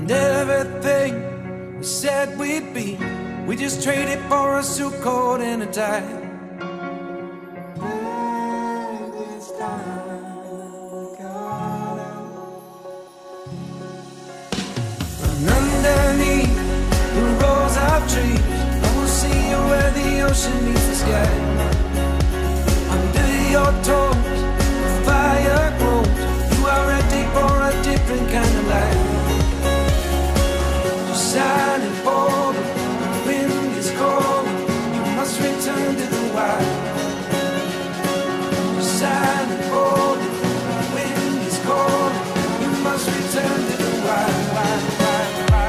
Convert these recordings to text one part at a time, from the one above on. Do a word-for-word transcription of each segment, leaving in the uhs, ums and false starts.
And everything we said we'd be, we just traded for a suit coat and a tie. And underneath the rows of trees, I will see you where the ocean meets the sky. Under your toes, the fire grows. You are ready for a different kind of life. You're silent, bold, the wind is cold. You must return to the wild. You're silent, bold, the wind is cold. You must return to the wild, wild, wild, wild.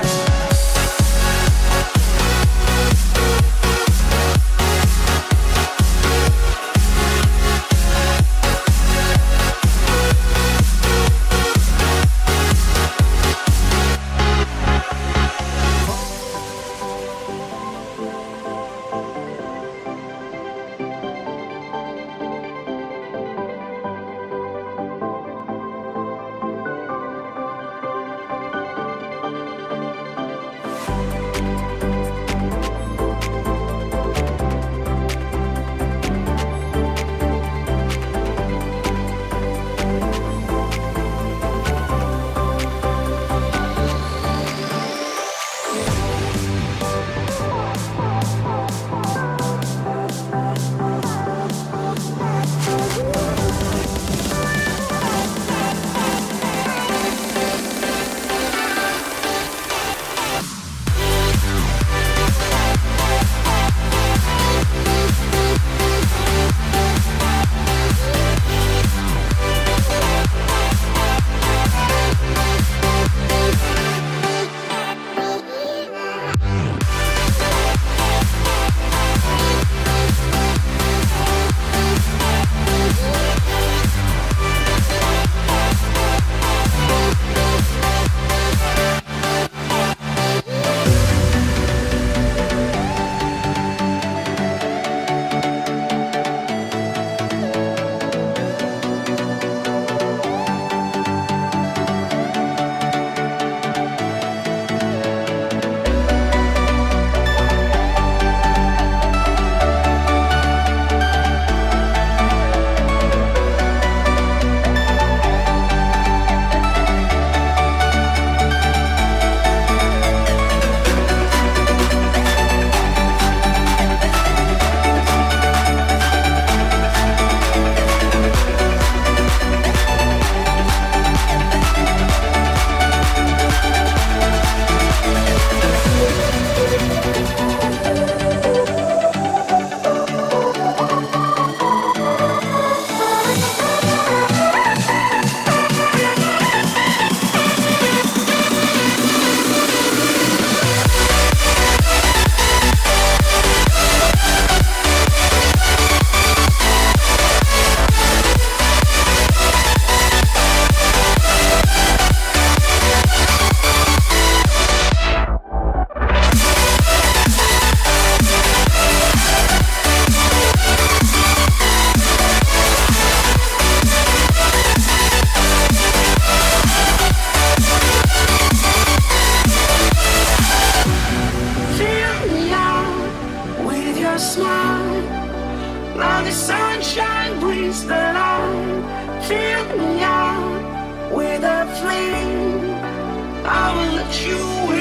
Fill me out with a flame. I will let you in.